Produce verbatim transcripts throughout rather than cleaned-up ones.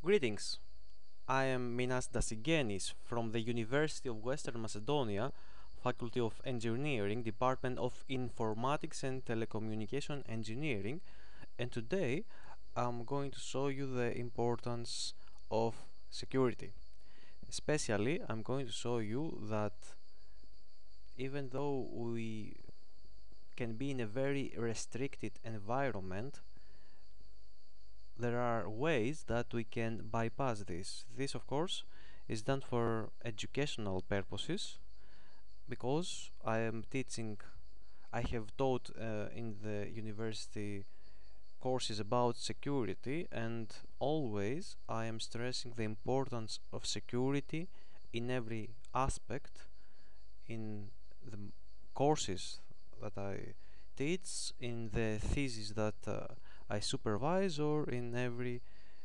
Greetings, I am Minas Dasigenis from the University of Western Macedonia, Faculty of Engineering, Department of Informatics and Telecommunication Engineering, and today I'm going to show you the importance of security. Especially, I'm going to show you that even though we can be in a very restricted environment, there are ways that we can bypass this. This, of course, is done for educational purposes because I am teaching, I have taught uh, in the university courses about security, and always I am stressing the importance of security in every aspect in the courses that I teach, in the thesis that uh, I supervise, or in every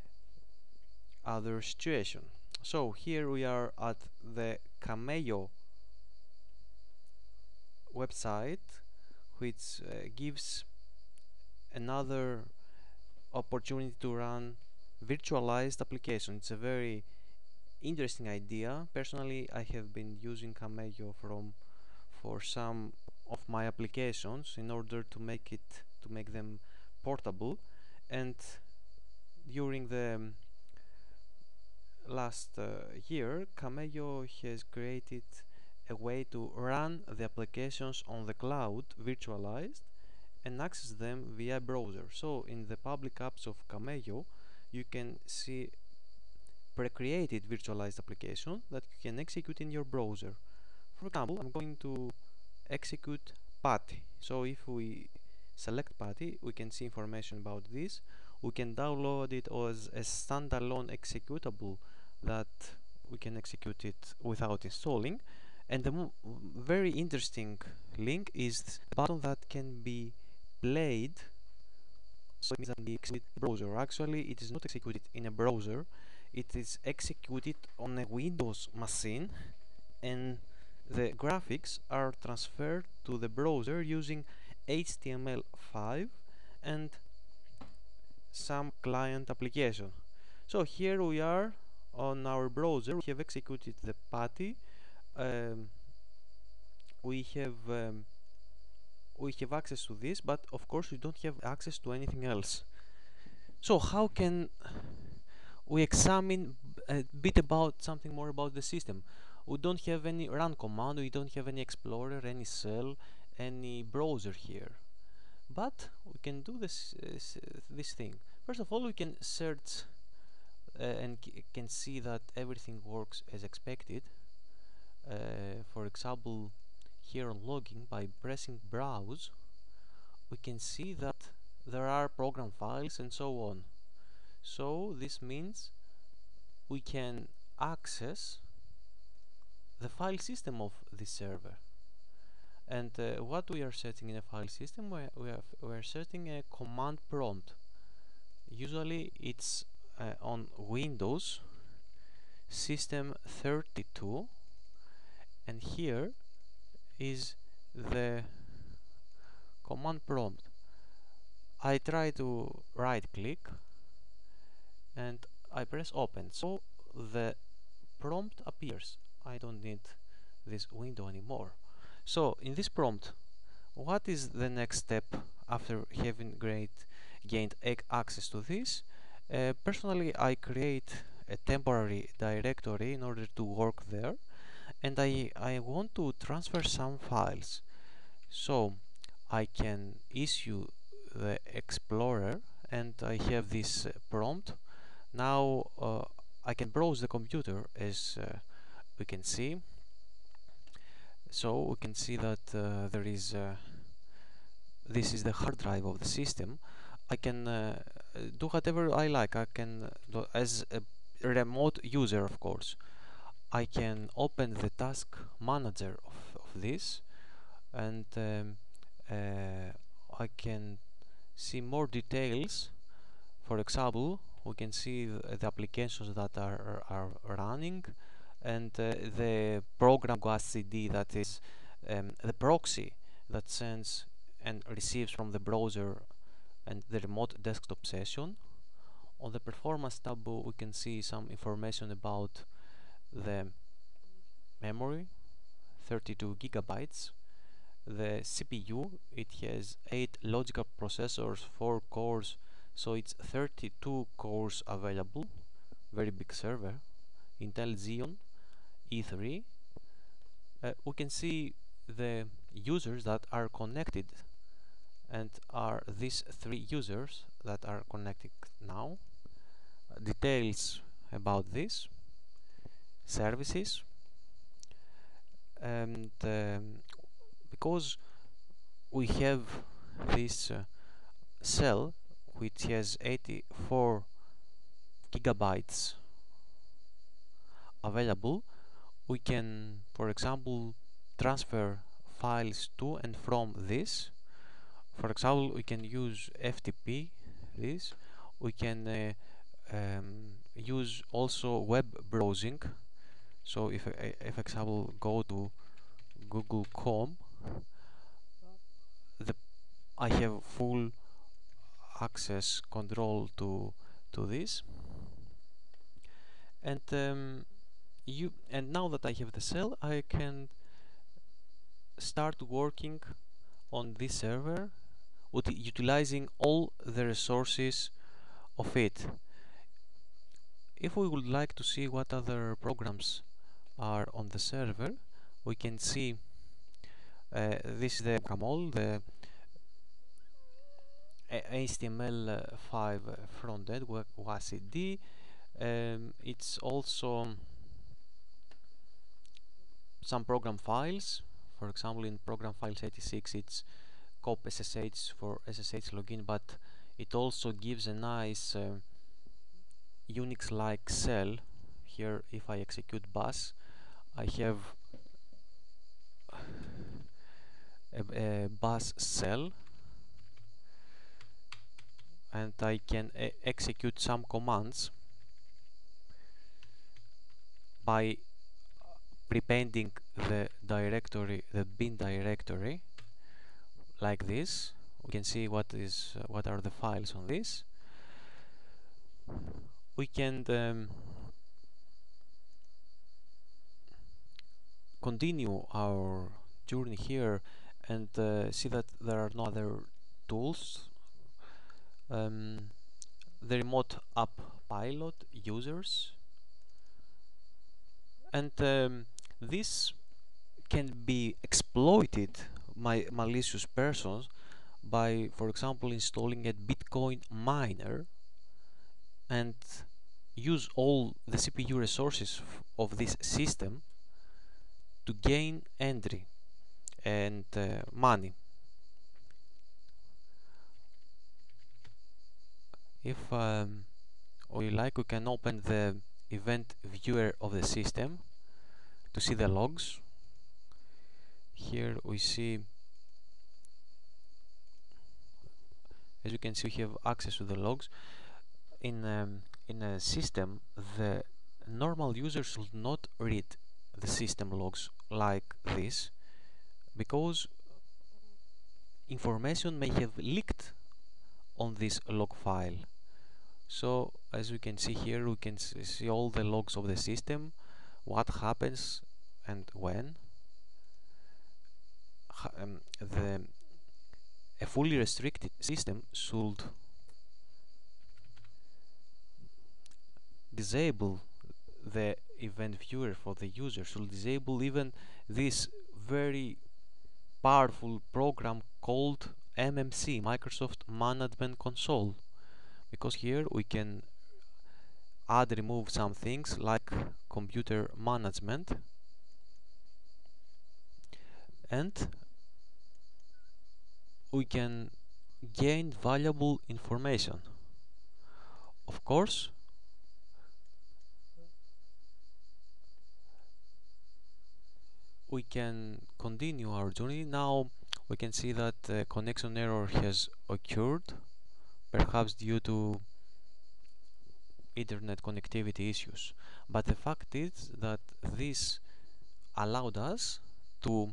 other situation. So here we are at the Camello website, which uh, gives another opportunity to run virtualized application. It's a very interesting idea. Personally, I have been using Camello from for some of my applications in order to make it to make them portable, and during the last uh, year, Camello has created a way to run the applications on the cloud virtualized and access them via browser. So in the public apps of Camello, you can see pre-created virtualized application that you can execute in your browser. For example, I'm going to execute PuTTY. So if we select PuTTY, we can see information about this. We can download it as a standalone executable that we can execute it without installing. And the very interesting link is the button that can be played, so it means that be executed in a browser. Actually, it is not executed in a browser, it is executed on a Windows machine, and the graphics are transferred to the browser using H T M L five and some client application. So here we are on our browser. We have executed the PuTTY. Um, we have um, we have access to this, but of course we don't have access to anything else. So how can we examine a bit about something more about the system? We don't have any run command, we don't have any explorer, any shell, any browser here, but we can do this uh, this thing. First of all, we can search uh, and can see that everything works as expected. Uh, for example, here on logging, by pressing browse, we can see that there are program files and so on. So this means we can access the file system of this server. And uh, what we are setting in a file system, we, we, have, we are setting a command prompt. Usually it's uh, on Windows System thirty-two, and here is the command prompt. I try to right click and I press open, so the prompt appears. I don't need this window anymore. So in this prompt, what is the next step after having great gained access to this? Uh, personally, I create a temporary directory in order to work there, and I, I want to transfer some files. So I can issue the Explorer, and I have this uh, prompt. Now uh, I can browse the computer, as uh, we can see. So we can see that uh, there is uh, this is the hard drive of the system. I can uh, do whatever I like. I can do, as a remote user, of course, I can open the task manager of, of this, and um, uh, I can see more details. For example, we can see the, the applications that are, are, are running, and uh, the program GuaCD, that is um, the proxy that sends and receives from the browser and the remote desktop session. On the performance tab we can see some information about the memory, thirty-two gigabytes. The C P U, it has eight logical processors, four cores, so it's thirty-two cores available. Very big server. Intel Xeon E three. Uh, we can see the users that are connected, and are these three users that are connected now. Uh, details about this, services, and um, because we have this uh, cell which has eighty-four gigabytes available, we can, for example, transfer files to and from this. For example, we can use F T P, this. We can uh, um, use also web browsing. So if, if example, go to Google dot com, the I have full access control to to this, and um, you and now that I have the cell, I can start working on this server with utilizing all the resources of it. If we would like to see what other programs are on the server, we can see uh, this is the Camol, the H T M L five frontend W A S D. Um, it's also some program files. For example, in program files eighty-six, it's cop S S H for S S H login, but it also gives a nice uh, Unix-like shell. Here, if I execute bash, I have a, a bash shell, and I can e execute some commands by prepending the directory, the bin directory, like this. We can see what is uh, what are the files on this. We can um, continue our journey here and uh, see that there are no other tools. Um, the remote app pilot users, and um, this can be exploited by malicious persons by, for example, installing a Bitcoin miner and use all the C P U resources of this system to gain entry and uh, money. If um, we like, we can open the event viewer of the system to see the logs. Here we see, as you can see, we have access to the logs. In um, in a system, the normal user should not read the system logs like this, because information may have leaked on this log file. So as we can see here, we can see all the logs of the system, what happens and when. Um, the a fully restricted system should disable the event viewer for the user, should disable even this very powerful program called M M C, Microsoft Management Console, because here we can add, remove some things like computer management, and we can gain valuable information. Of course, we can continue our journey. Now we can see that a connection error has occurred, perhaps due to internet connectivity issues, but the fact is that this allowed us to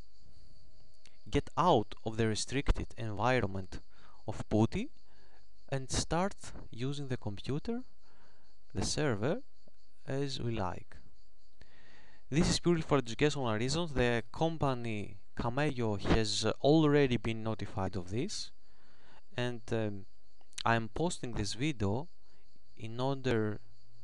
get out of the restricted environment of PuTTY and start using the computer, the server, as we like. This is purely for educational reasons. The company Camello has already been notified of this, and um, I'm posting this video in order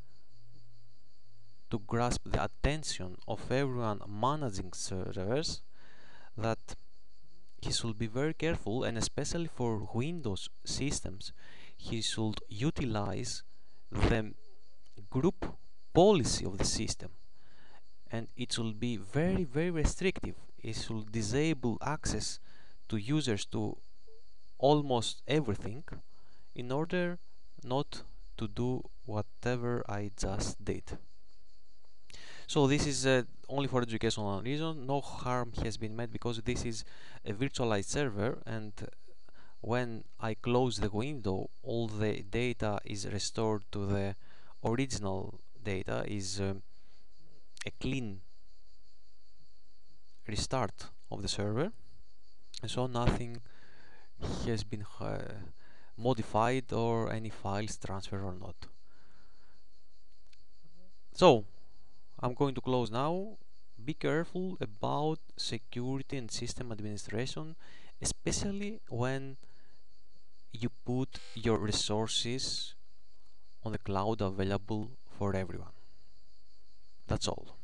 to grasp the attention of everyone managing servers, that he should be very careful, and especially for Windows systems he should utilize the group policy of the system, and it will be very very restrictive. It should disable access to users to almost everything in order not to do whatever I just did. So this is uh, only for educational reason. No harm has been made because this is a virtualized server, and when I close the window, all the data is restored to the original data, is um, a clean restart of the server, so nothing has been uh, modified or any files transferred or not. So I'm going to close now. Be careful about security and system administration, especially when you put your resources on the cloud available for everyone. That's all.